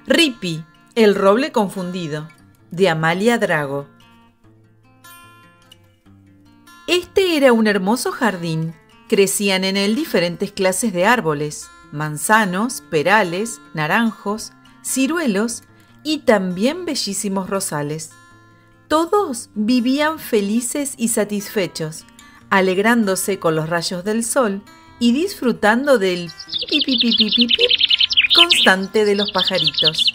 Ripi, el roble confundido, de Amalia Drago. Este era un hermoso jardín. Crecían en él diferentes clases de árboles, manzanos, perales, naranjos, ciruelos y también bellísimos rosales. Todos vivían felices y satisfechos, alegrándose con los rayos del sol y disfrutando del pip, pip, pip, pip, pip, pip constante de los pajaritos.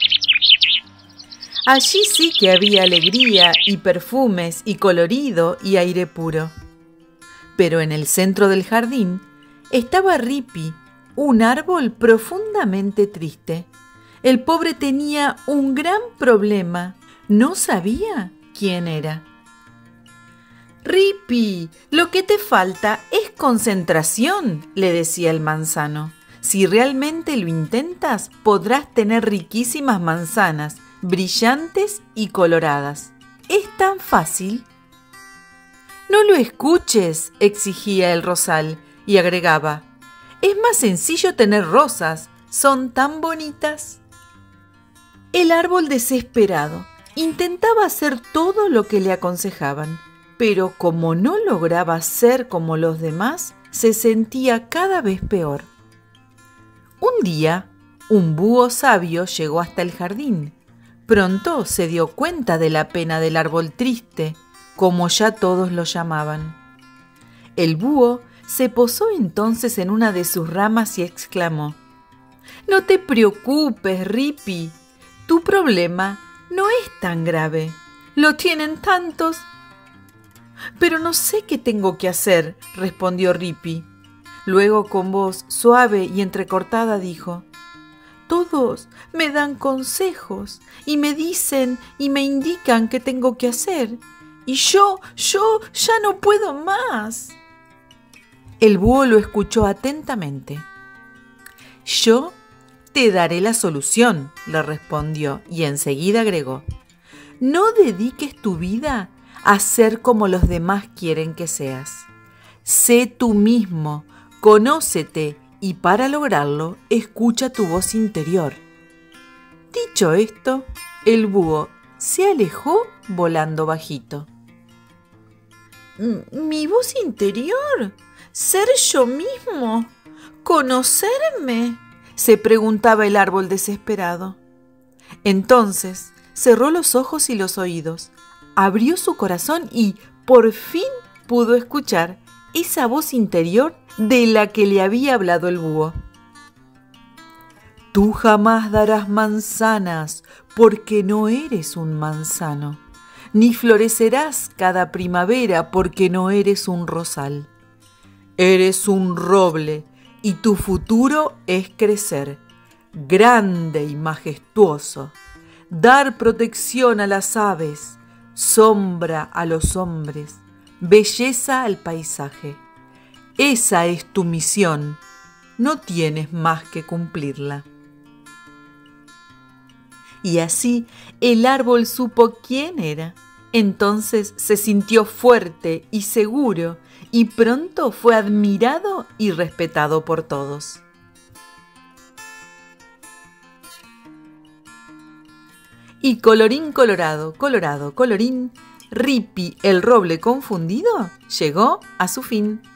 Allí sí que había alegría y perfumes y colorido y aire puro. Pero en el centro del jardín estaba Ripi, un árbol profundamente triste. El pobre tenía un gran problema. No sabía quién era. «Ripi, lo que te falta es concentración», le decía el manzano. «Si realmente lo intentas, podrás tener riquísimas manzanas, brillantes y coloradas. Es tan fácil». «No lo escuches», exigía el rosal, y agregaba: «Es más sencillo tener rosas, son tan bonitas». El árbol, desesperado, intentaba hacer todo lo que le aconsejaban, pero como no lograba ser como los demás, se sentía cada vez peor. Un día, un búho sabio llegó hasta el jardín. Pronto se dio cuenta de la pena del árbol triste, como ya todos lo llamaban. El búho se posó entonces en una de sus ramas y exclamó: «No te preocupes, Ripi, tu problema no es tan grave. Lo tienen tantos». «Pero no sé qué tengo que hacer», respondió Ripi. Luego, con voz suave y entrecortada, dijo: «Todos me dan consejos y me dicen y me indican qué tengo que hacer. Y yo ya no puedo más». El búho lo escuchó atentamente. «Yo te daré la solución», le respondió, y enseguida agregó: «No dediques tu vida a ser como los demás quieren que seas. Sé tú mismo, conócete y para lograrlo, escucha tu voz interior». Dicho esto, el búho se alejó volando bajito. «¿Mi voz interior? ¿Ser yo mismo? ¿Conocerme?», se preguntaba el árbol desesperado. Entonces cerró los ojos y los oídos, abrió su corazón y por fin pudo escuchar esa voz interior de la que le había hablado el búho. «Tú jamás darás manzanas porque no eres un manzano, ni florecerás cada primavera porque no eres un rosal. Eres un roble y tu futuro es crecer, grande y majestuoso, dar protección a las aves, sombra a los hombres, belleza al paisaje. Esa es tu misión, no tienes más que cumplirla». Y así el árbol supo quién era. Entonces se sintió fuerte y seguro y pronto fue admirado y respetado por todos. Y colorín colorado, colorado, colorín, Ripi, el roble confundido, llegó a su fin.